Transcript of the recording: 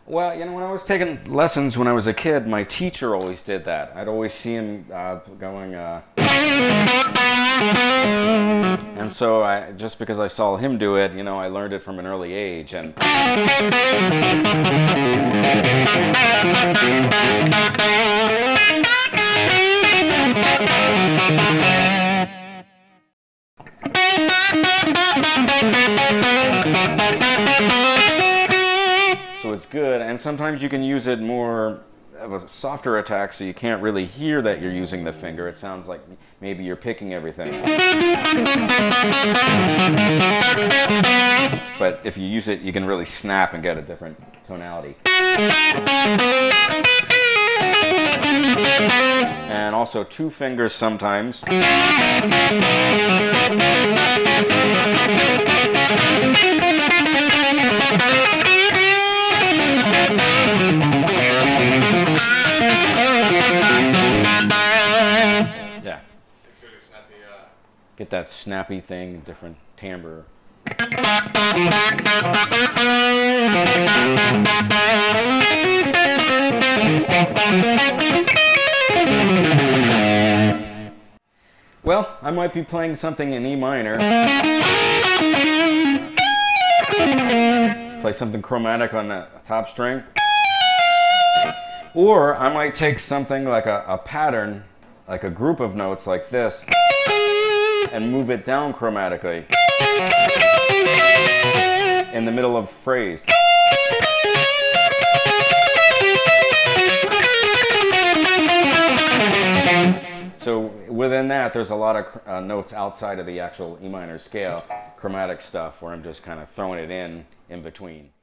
Well, when I was taking lessons when I was a kid, my teacher always did that. I'd always see him going, and so just because I saw him do it, I learned it from an early age. And so it's good, and sometimes you can use it more of a softer attack, so you can't really hear that you're using the finger. It sounds like maybe you're picking everything. But if you use it, you can really snap and get a different tonality. And also two fingers sometimes. Yeah. Get that snappy thing, different timbre. Well, I might be playing something in E minor. Play something chromatic on the top string. Or I might take something like a pattern, like a group of notes like this, and move it down chromatically in the middle of a phrase. So within that, there's a lot of notes outside of the actual E minor scale, chromatic stuff, where I'm just kind of throwing it in between.